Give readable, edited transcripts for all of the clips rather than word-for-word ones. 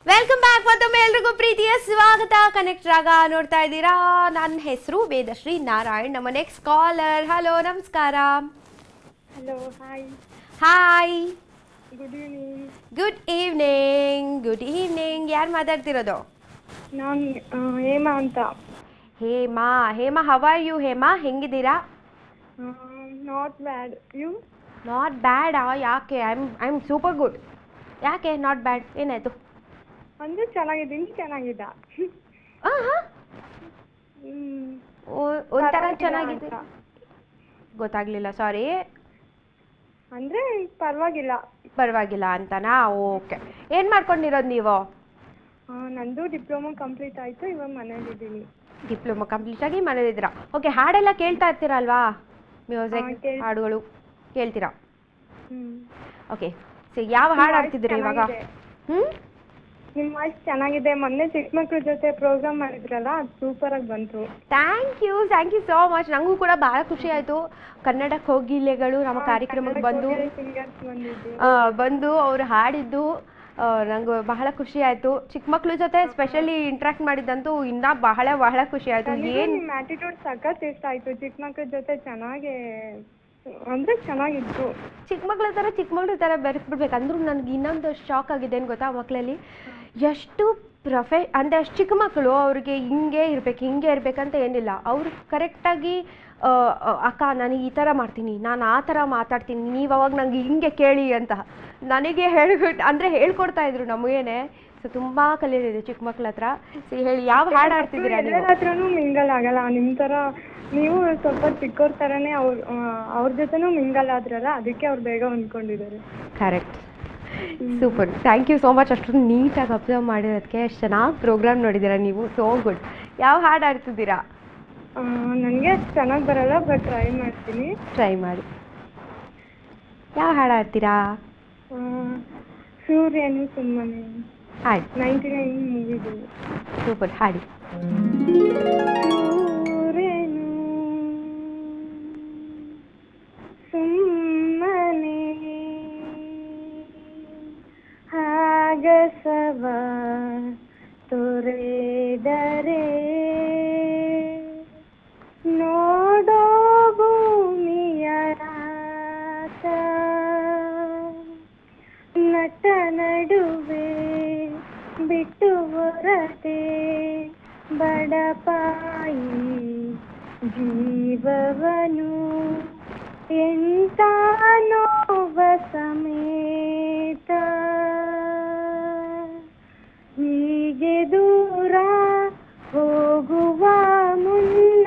Welcome back. ಮತ್ತೊಮ್ಮೆ ಎಲ್ರಿಗೂ ಪ್ರೀತಿಯ ಸ್ವಾಗತ. ಕನೆಕ್ಟ್ ರಾಗ ನೋಡ್ತಾ ಇದ್ದೀರಾ. ನನ್ನ ಹೆಸರು ವೇದಶ್ರೀ ನಾರಾಯಣ್. ನಮ್ಮ ನೆಕ್ಸ್ಟ್ ಕಾಲರ್. ಹಲೋ, ನಮಸ್ಕಾರ. Hello, hi. Hi, good evening. Good evening. Good evening. ಯಾರು ಮಾತಾಡ್ತಿರೋದು? ನಾನು ಹೇಮಾ ಅಂತ. Hema. Hema, how are you? Hema, ಹೆಂಗಿದ್ದೀರಾ? Not bad. ಯು? ನಾಟ್ ಬ್ಯಾಡಾ? ಯಾಕೆ? I am super good. ಯಾಕೆ ನಾಟ್ ಬ್ಯಾಡ್? ಏನಾಯಿತು? ಅಂದರೆ ಚೆನ್ನಾಗಿದ್ದೀನಿ. ಚೆನ್ನಾಗಿದ್ದ ಒಂಥರ ಚೆನ್ನಾಗಿದೆ. ಗೊತ್ತಾಗಲಿಲ್ಲ, ಸಾರಿ. ಅಂದರೆ ಪರವಾಗಿಲ್ಲ. ಪರವಾಗಿಲ್ಲ ಅಂತನಾ? ಓಕೆ. ಏನು ಮಾಡ್ಕೊಂಡಿರೋದು ನೀವು? ನಂದು ಡಿಪ್ಲೊಮಾ ಕಂಪ್ಲೀಟ್ ಆಯಿತು. ಇವಾಗ ಮನೇಲಿದ್ದೀನಿ. ಡಿಪ್ಲೊಮಾ ಕಂಪ್ಲೀಟ್ ಆಗಿ ಮನೇಲಿದ್ದೀರಾ? ಓಕೆ. ಹಾಡೆಲ್ಲ ಕೇಳ್ತಾ ಇರ್ತೀರಲ್ವಾ? ಮ್ಯೂಸಿಕ್ ಹಾಡುಗಳು ಕೇಳ್ತೀರಾ? ಓಕೆ. ಸೊ ಯಾವ ಹಾಡು ಹಾಡ್ತಿದ್ದೀರಿ ಇವಾಗ? ನಿಮ್ಮ ವಾಯ್ಸ್ ಚೆನ್ನಾಗಿದೆ. ಮೊನ್ನೆ ಚಿಕ್ಕ ಮಕ್ಳ ಜೊತೆ ಪ್ರೋಗ್ರಾಮ್ ಮಾಡಿದ್ರಲ್ಲ, ಅದು ಸೂಪರಾಗಿ ಬಂತು. Thank you so much. ನನಗೂ ಕೂಡ ಭಾಳ ಖುಷಿ ಆಯಿತು. ಕನ್ನಡ ಕೋಗಿಲೆಗಳು ನಮ್ಮ ಕಾರ್ಯಕ್ರಮಕ್ಕೆ ಬಂದು ಅವರು ಹಾಡಿದ್ದು ನಂಗೆ ಬಹಳ ಖುಷಿ ಆಯಿತು. ಚಿಕ್ಕ ಮಕ್ಳ ಜೊತೆ ಸ್ಪೆಷಲಿ ಇಂಟ್ರಾಕ್ಟ್ ಮಾಡಿದ್ದಂತೂ ಇನ್ನೂ ಬಹಳ ಖುಷಿ ಆಯಿತು. ಏನು ನಿಮ್ಮ ಆ್ಯಟಿಟ್ಯೂಡ್ ಸಖತ್ ಇಷ್ಟ ಆಯಿತು. ಚಿಕ್ಕ ಮಕ್ಳ ಜೊತೆ ಚೆನ್ನಾಗಿ ಅಂದರೆ ಚೆನ್ನಾಗಿತ್ತು. ಚಿಕ್ಕ ಮಕ್ಳ ಥರ ಬೆರೆಸ್ಬಿಡ್ಬೇಕು. ಅಂದ್ರೂ ನನಗೆ ಇನ್ನೊಂದು ಶಾಕ್ ಆಗಿದೆ. ಏನು ಗೊತ್ತಾ? ಮಕ್ಕಳಲ್ಲಿ ಎಷ್ಟು ಅಂದರೆ ಅಷ್ಟು ಚಿಕ್ಕ ಮಕ್ಕಳು, ಅವ್ರಿಗೆ ಹಿಂಗೆ ಇರಬೇಕಂತ ಏನಿಲ್ಲ. ಅವರು ಕರೆಕ್ಟಾಗಿ ಅಕ್ಕ ನನಗೆ ಈ ಥರ ಮಾಡ್ತೀನಿ, ನಾನು ಆ ಥರ ಮಾತಾಡ್ತೀನಿ, ನೀವು ಅವಾಗ ನಂಗೆ ಹಿಂಗೆ ಕೇಳಿ ಅಂತ ನನಗೆ ಹೇಳ್ಕೊಡ್ತಾ ಇದ್ರು ನಮಗೇನೆ. ಸೊ ತುಂಬ ಕಲಿಯೋದಿದೆ ಚಿಕ್ಕ ಮಕ್ಳ ಹತ್ರ. ಸೊ ಹೇಳಿ, ಯಾವ ಹಾಡು ಹಾಡ್ತಿದ್ದೀರಾ? ಎಲ್ಲರ ಹತ್ರನೂ ಮಿಂಗಲ್ ಆಗಲ್ಲ. ನಿಮ್ಮ ಥರ ನೀವು ಸ್ವಲ್ಪ ಚಿಕ್ಕವ್ರ ಥರನೇ ಅವ್ರ ಜೊತೆನೂ ಮಿಂಗಲ್ ಆದ್ರಲ್ಲ, ಅದಕ್ಕೆ ಅವ್ರು ಬೇಗ ಹೊಂದ್ಕೊಂಡಿದ್ದಾರೆ. Correct. Super. Thank you so much. ಅಷ್ಟೊಂದು ನೀಟಾಗಿ ಅಬ್ಸರ್ವ್ ಮಾಡಿರೋದಕ್ಕೆ. ಎಷ್ಟು ಚೆನ್ನಾಗಿ ಪ್ರೋಗ್ರಾಮ್ ನೋಡಿದ್ದೀರಾ ನೀವು. So good. ಯಾವ ಹಾಡು ಹಾಡ್ತಿದ್ದೀರಾ? ನನಗೆ ಅಷ್ಟು ಚೆನ್ನಾಗಿ ಬರಲ್ಲ, ಬಟ್ ಟ್ರೈ ಮಾಡ್ತೀನಿ. ಟ್ರೈ ಮಾಡಿ. ಯಾವ ಹಾಡು ಹಾಡ್ತೀರಾ? ಸೂರ್ಯನು ಸುಮ್ಮನೆ. ಹಾಡಿ. 99 ಮೂವಿದು. ಸೂಪರ್, ಹಾಡಿ. ಸೂರ್ಯನು ಸುಮ್ಮನೆ ಆಗಸವ ತೊರೆದರೆ ನೋಡೋ ಭೂಮಿಯ ರಾತ ನಟ ನಡುವೆ ಬಿಟ್ಟು ಹೊರತೆ ಬಡಪಾಯಿ ಜೀವವನು ಎಂತ ನೋವ ಸಮೇತ ಹೀಗೆ ದೂರ ಹೋಗುವ ಮುನ್ನ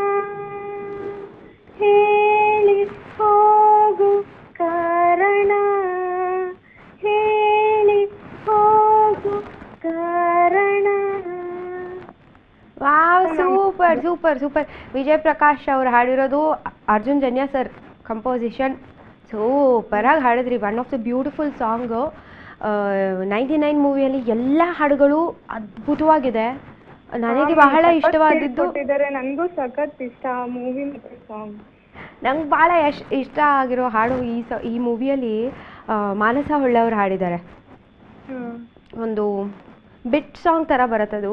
ಹೇಳಿ ಹೋಗು ಕಾರಣ, ಹೇಳಿ ಹೋಗು ಕಾರಣ. Wow, super super super. Vijay Prakash ಅವ್ರು ಹಾಡಿರೋದು, ಅರ್ಜುನ್ ಜನ್ಯ ಸರ್ ಕಂಪೋಸಿಷನ್. ಸೂಪರಾಗಿ ಹಾಡಿದ್ರಿ. One of the beautiful song. 99 ಮೂವಿಯಲ್ಲಿ ಎಲ್ಲ ಹಾಡುಗಳು ಅದ್ಭುತವಾಗಿದೆ. ನನಗೆ ಬಹಳ ಇಷ್ಟವಾದದ್ದು, ನನಗೂ ಸಖತ್ ಇಷ್ಟ ಮೂವಿ ಮತ್ತು ಸಾಂಗ್. ನಂಗೆ ಭಾಳ ಇಷ್ಟ ಆಗಿರೋ ಹಾಡು ಈ ಮೂವಿಯಲ್ಲಿ ಮಾನಸ ಹೊಳ್ಳೆಯವ್ರು ಹಾಡಿದ್ದಾರೆ. ಒಂದು ಬಿಟ್ ಸಾಂಗ್ ಥರ ಬರುತ್ತದು.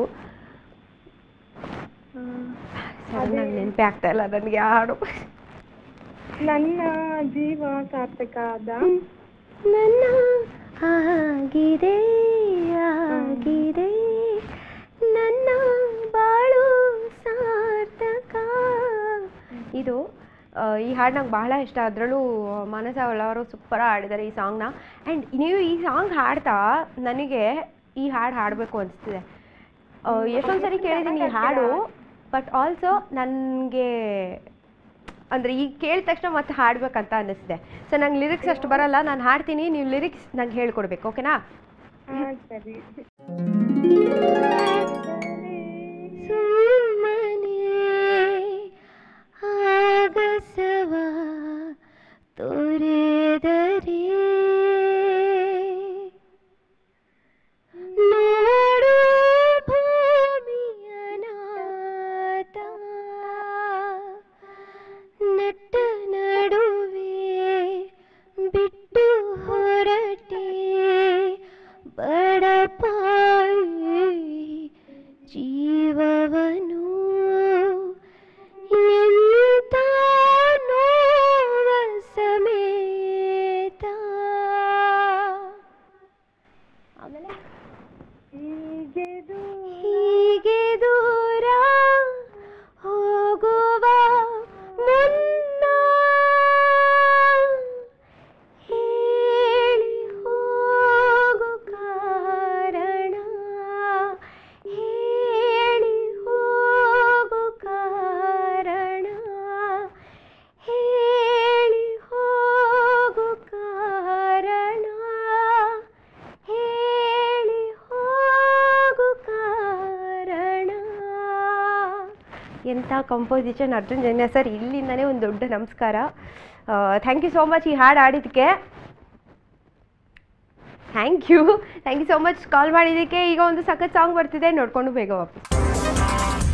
ನಂಗೆ ನೆನಪೇ ಆಗ್ತಾ ಇಲ್ಲ ನನಗೆ ಆ ಹಾಡು. ನನ್ನ ಜೀವ ಸಾರ್ಥಕ ಆದ. ನನ್ನ ಆಗಿದೆ ಆಗಿದೆ ನನ್ನ ಬಾಳು ಸಾರ್ಥಕ. ಇದು ಈ ಹಾಡು ನಂಗೆ ಬಹಳ ಇಷ್ಟ. ಅದರಲ್ಲೂ ಮಾನಸ ಹೊಳ್ಳೆಯವರು ಸೂಪರಾಗಿ ಹಾಡಿದ್ದಾರೆ ಈ ಸಾಂಗ್ನ. ಆ್ಯಂಡ್ ನೀವು ಈ ಸಾಂಗ್ ಹಾಡ್ತಾ ನನಗೆ ಈ ಹಾಡು ಹಾಡಬೇಕು ಅನಿಸ್ತಿದೆ. ಎಷ್ಟೊಂದು ಸರಿ ಕೇಳಿದ್ದೀನಿ ಈ ಹಾಡು, ಬಟ್ ಆಲ್ಸೋ ನನಗೆ ಅಂದರೆ ಈಗ ಕೇಳಿದ ತಕ್ಷಣ ಮತ್ತೆ ಹಾಡಬೇಕಂತ ಅನ್ನಿಸ್ತಿದೆ. ಸೊ ನಂಗೆ ಲಿರಿಕ್ಸ್ ಅಷ್ಟು ಬರಲ್ಲ, ನಾನು ಹಾಡ್ತೀನಿ, ನೀವು ಲಿರಿಕ್ಸ್ ನಂಗೆ ಹೇಳ್ಕೊಡ್ಬೇಕು. ಓಕೆನಾ? ಸರಿ. ಸುಮ್ಮನೆ ಆಗಸವ ತೊರೆದರೆ ನೋಡು ಭೂಮಿಯ ನಾಥ ನಟ ನಡುವೆ ಬಿಟ್ಟು ಹೊರಟೆ ಬಡಪಾಯಿ ಹೀಗೆ ದೂರ ಹೋಗುವ ಮುನ್ನ ಹೇಳಿ ಹೋಗು ಕಾರಣ, ಹೇಳಿ ಹೋಗು ಕಾರಣ, ಹೇಳಿ ಹೋಗು ಕಾರಣ, ಹೇಳಿ ಹೋಗು ಕಾರಣ. ಎಂಥ ಕಂಪೋಸಿಷನ್ ಅರ್ಜುನ್ ಜನ್ಯ ಸರ್, ಇಲ್ಲಿಂದನೇ ಒಂದು ದೊಡ್ಡ ನಮಸ್ಕಾರ. ಥ್ಯಾಂಕ್ ಯು ಸೋ ಮಚ್ ಈ ಹಾಡು ಆಡಿದ್ದಕ್ಕೆ. Thank you so much call ಮಾಡಿದ್ದಕ್ಕೆ. ಈಗ ಒಂದು ಸಖತ್ ಸಾಂಗ್ ಬರ್ತಿದೆ, ನೋಡಿಕೊಂಡು ಬೇಗ ವಾಪಸ್.